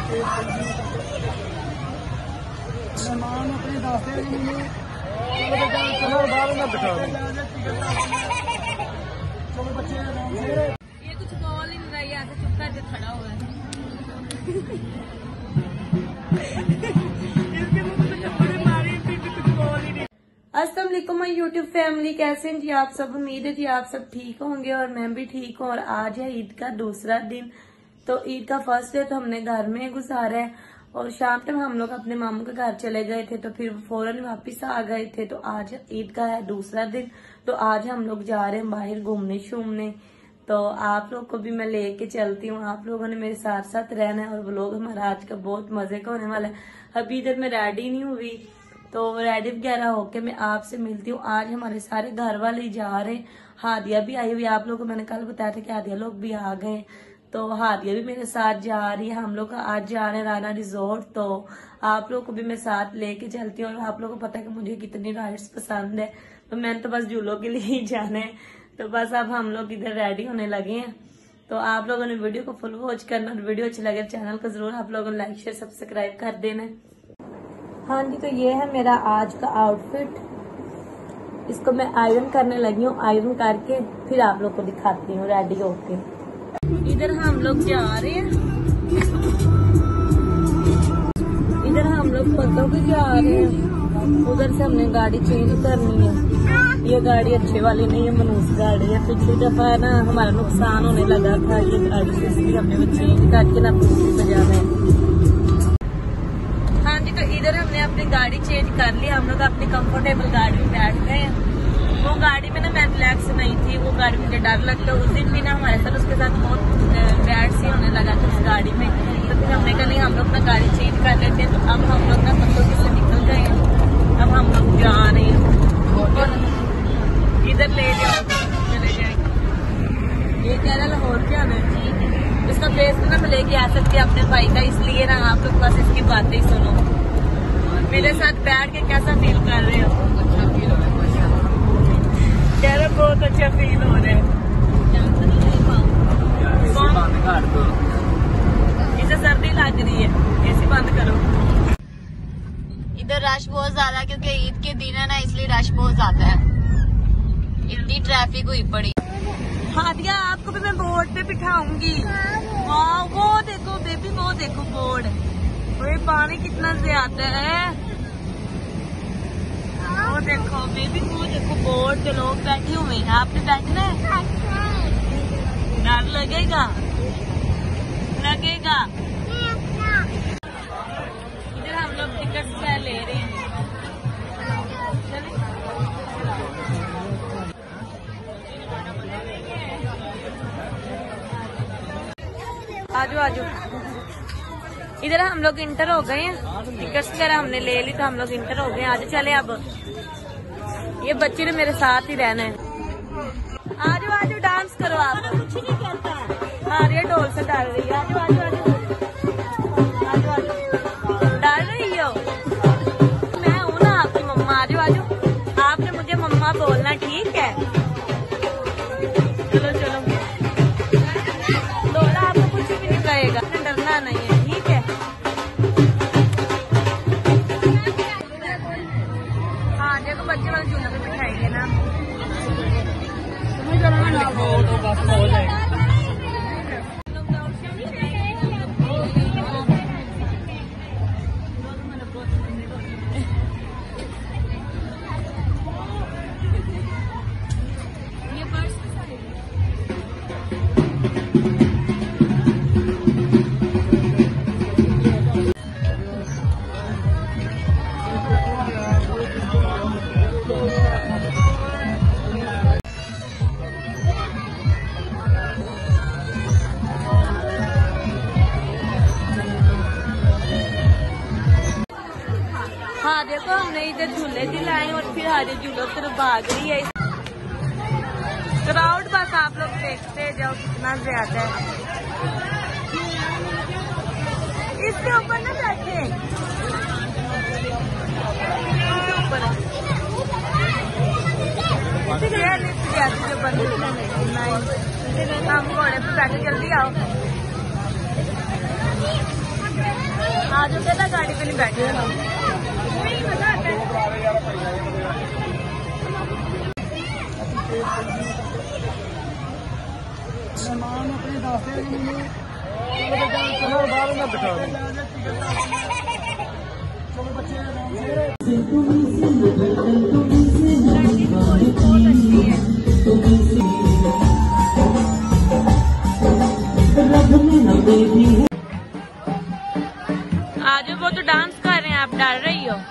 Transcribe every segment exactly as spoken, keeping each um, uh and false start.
मेहमान अपने दास्ते चलो बाहर में बिठा चलो बच्चे ये कुछ बोल ही नहीं रहा है, ऐसे चुप करके खड़ा हुआ है। अस्सलाम वालेकुम माय यूट्यूब फैमिली, कैसे हैं जी आप सब। उम्मीद है जी आप सब ठीक होंगे और मैं भी ठीक हूँ। और आज है ईद का दूसरा दिन। तो ईद का फर्स्ट डे तो हमने घर में गुजारा है और शाम टाइम हम लोग अपने मामू के घर चले गए थे, तो फिर फौरन वापस आ गए थे। तो आज ईद का है दूसरा दिन, तो आज हम लोग जा रहे हैं बाहर घूमने शूमने। तो आप लोग को भी मैं लेके चलती हूँ, आप लोगों ने मेरे साथ साथ रहना है और व्लॉग हमारा आज का बहुत मजे का होने वाला है। अभी इधर मैं रेडी नहीं हुई, तो रेडी वगैरह होके मैं आपसे मिलती हूँ। आज हमारे सारे घर वाले जा रहे हैं, हादिया भी आई हुई। आप लोगों को मैंने कल बताया था कि हादिया लोग भी आ गए, तो हादिया भी मेरे साथ जा रही है। हम लोग आज जा रहे हैं राना रिजोर्ट, तो आप लोग को भी मैं साथ लेके चलती हूँ। और आप लोगों को पता है कि मुझे कितनी राइड्स पसंद है, तो मैंने तो बस झूलों के लिए ही जाना है। तो बस अब हम लोग इधर रेडी होने लगे हैं। तो आप लोगों ने वीडियो को फुल वॉच करना और वीडियो अच्छी लगे चैनल को जरूर आप लोगों ने लाइक शेयर सब्सक्राइब कर देना। हाँ जी, तो ये है मेरा आज का आउटफिट। इसको मैं आयरन करने लगी हूँ, आयरन करके फिर आप लोग को दिखाती हूँ रेडी होके। इधर हम लोग जा रहे हैं, इधर हम लोग पतों के जा रहे हैं। उधर से हमने गाड़ी चेंज करनी है, ये गाड़ी अच्छे वाली नहीं है, मनूस गाड़ी है। पिछली दफा ना हमारा नुकसान होने लगा था ये गाड़ी से, इसलिए हमने वो चेंज करके ना दूसरी पे जाना है। हाँ जी, तो इधर हमने अपनी गाड़ी चेंज कर ली। हम लोग अपनी कंफर्टेबल गाड़ी में बैठ गए हैं। वो गाड़ी में ना मैं रिलैक्स नहीं थी, वो गाड़ी मुझे डर लगता। उस दिन भी ना हमारे साथ उसके साथ बहुत बैड सी होने लगा था उस गाड़ी में। तो फिर हमने कहा नहीं, हम लोग ना गाड़ी चेंज कर लेते हैं। तो अब हम लोग ना पत्तों से निकल गए हैं, अब हम लोग जा रहे हैं। और इधर ले जाओ, चले जाएंगे। ये कह रहा लाहौर क्या है जी, इसका बेस ना मैं लेके आ सकती है अपने भाई का, इसलिए ना आप लोग बस इसकी बातें ही सुनो। मेरे साथ बैठ के कैसा फील कर रहे हो? कह रहे बहुत अच्छा फील हो रहा है। इसे सर्दी लग रही है, एसी बंद करो। इधर रश बहुत ज्यादा, क्योंकि ईद के दिन है ना, इसलिए रश बहुत ज्यादा है। इतनी ट्रैफिक हुई पड़ी। हादिया आपको भी मैं बोर्ड पे बिठाऊंगी। वाह, वो देखो बेबी, वो देखो बोर्ड, वो पानी कितना ज्यादा है। वो देखो बेबी, वो देखो बोर्ड पे लोग बैठे हुए हैं। आपने बैठना है? डर लगेगा? लगेगा। इधर हम लोग टिकट ले रहे हैं। आजो आजो, इधर हम लोग इंटर हो गए हैं। टिकट्स वगैरह हमने ले ली, तो हम लोग इंटर हो गए हैं। आज चले, अब ये बच्ची ने मेरे साथ ही रहना है। आजो आजो, डांस करो आप। कुछ नहीं करता। हाँ, ये ढोल से डाल रही है। आजो आजो आजो आजो आजो, डाल रही हो? मैं हूँ ना आपकी मम्मा। आजो आजो, आपने मुझे मम्मा बोलना, ठीक है? चलो चलो, डोला आपको कुछ भी नहीं कहेगा, डरना नहीं है, ठीक है? हाँ देखो, बच्चे वाले झूला पे बिठाएंगे ना। हाँ देखो, हमने इधर झूले दिलाए और फिर हरे झूलों पर भाग रही है। क्राउड बस आप लोग देखते जाओ कितना ज्यादा है। इसके ऊपर ना बैठे, इसके ऊपर जो बंद हम घोड़े पे बैठे, जल्दी आओ। आज कहता गाड़ी पे नहीं बैठे मजा आता है। मेहमान अपने दास्ते चलो बाहर में बिठा चलो बच्चे आज वो तो डांस कर रहे हैं, आप डर रही हो।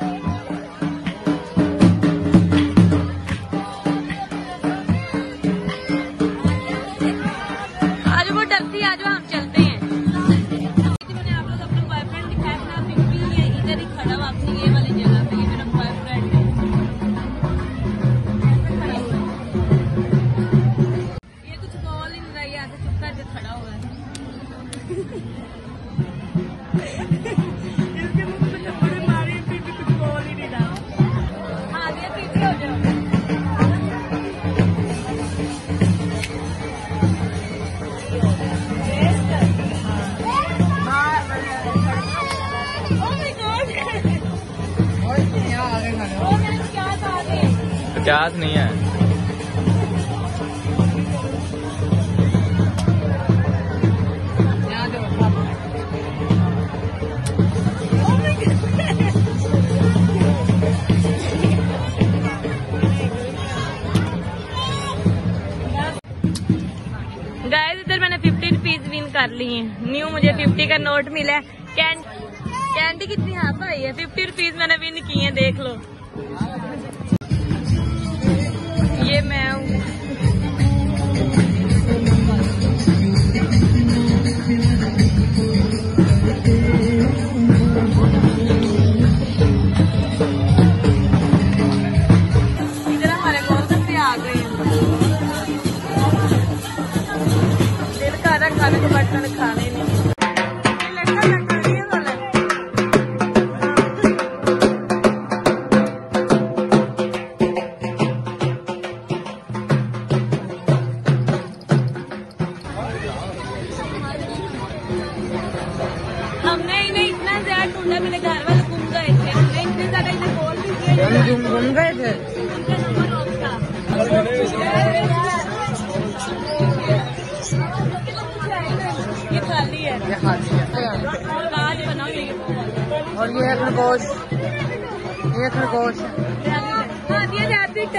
आज वो डरती है, आज वो हम चलते हैं। मैंने आप लोग अपना बॉयफ्रेंड दिखाया, अपना पिंपी है इधर ही खड़ा हुआ अपनी ये वाली जगह पे। ये मेरा बॉयफ्रेंड है, ये कुछ बोल ही नहीं रहा है, ऐसे चुप करके खड़ा हुआ है। इसके मुंह में थप्पड़ मारी फिर भी कुछ बोल ही नहीं रहा। हाँ ये पीछे हो जाओ। प्याज नहीं है। गाइस इधर मैंने फिफ्टी रुपीज विन कर ली है। न्यू मुझे फिफ्टी का नोट मिला है। कैंडी कैंडी कितनी हाथ आई है। फिफ्टी रुपीज मैंने विन की है, देख लो। ये मैं हूँ। इधर हमारे गोलगप्पे आ गए हैं। दिल का रहा खाने को बट मैंने खाने नहीं। ये लड़का लड़का नहीं है वाला। हमने इन्हें इतना ज्यादा ढूंढा, मेरे घर वाले घूम गए थे। हमने इतने ज्यादा इन्हें कॉल भी किया, घूम गए थे। उनका नंबर ऑफ था। ये खाली है, ये खाती है आज बनाओ ये। और ये है खरगोश, ये खरगोश हाँ दिया रैबिट।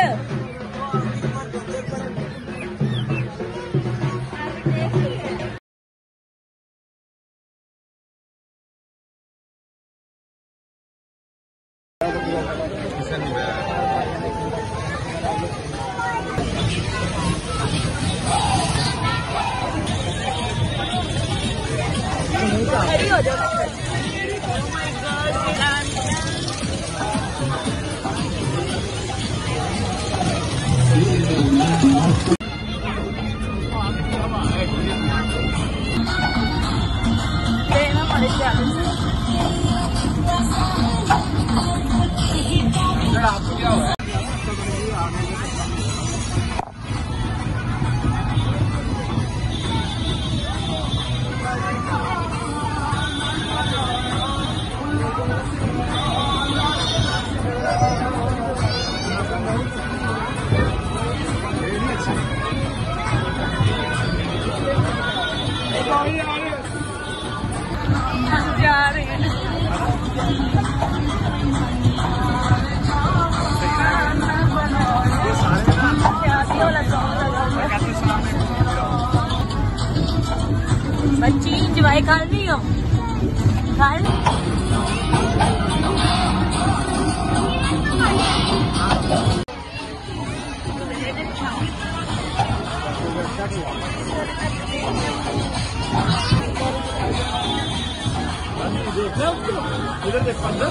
खड़ी हो जाओ। देना पड़ेगा। जा रहे हैं। बच्ची इंजॉय कर रही हो, कर इधर देख पंद्रह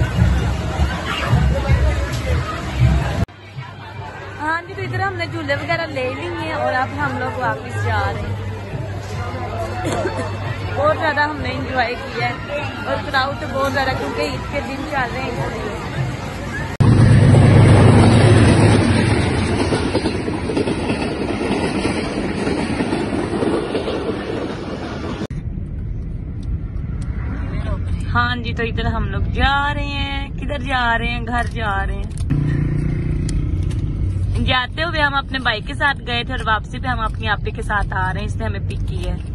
हाँ जी, तो इधर हमने झूले वगैरह वगैरह ले ली हैं और अब हम लोग वापस जा रहे हैं। बहुत ज्यादा हमने एंजॉय किया है और क्राउड तो बहुत ज्यादा, क्योंकि ईद के दिन चल रहे हैं इसलिए। हाँ जी, तो इधर हम लोग जा रहे हैं। किधर जा रहे हैं? घर जा रहे हैं। जाते हुए हम अपने बाइक के साथ गए थे और वापसी पे हम अपनी आपी के साथ आ रहे हैं। इसने हमें पिक किया है।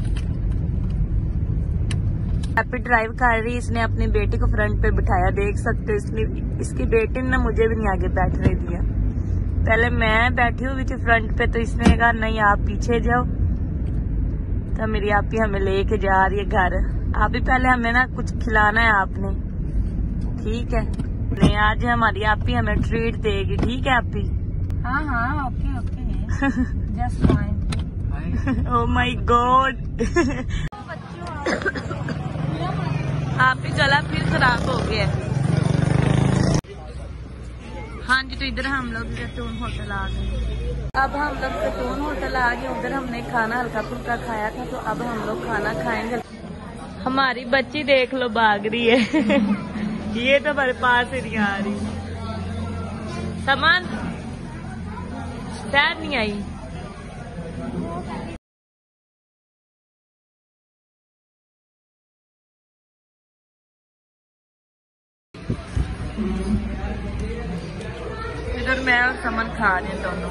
आपी ड्राइव कर रही है। इसने अपनी बेटी को फ्रंट पे बिठाया, देख सकते हो। इसने इसकी बेटी ने मुझे भी नहीं आगे बैठने दिया। पहले मैं बैठी हुई थी फ्रंट पे, तो इसने कहा नहीं आप पीछे जाओ। तो मेरी आपी हमें लेके जा रही है घर। आप भी पहले हमें ना कुछ खिलाना है आपने, ठीक है? नहीं, आज हमारी आपी हमें ट्रीट देगी, ठीक है आपी? हाँ हाँ okay okay just fine. Oh my god, आपी गला फिर खराब हो गया। हाँ जी, तो इधर हम लोग जैतून होटल आ गए। अब हम लोग जैतून होटल आ गए। उधर हमने खाना हल्का फुल्का खाया था, तो अब हम लोग खाना खाएंगे। हमारी बच्ची देख लो भाग रही है। ये तो हमारे पास ही नहीं आ रही। सामान शायद नहीं आई। इधर मैं और समन खा रहे हैं दोनों।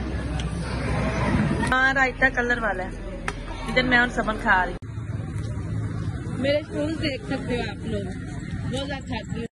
हाँ, रायता कलर वाला है। इधर मैं और समन खा रही हूँ। मेरे शूज देख सकते हो आप लोग, बहुत खाती हूँ।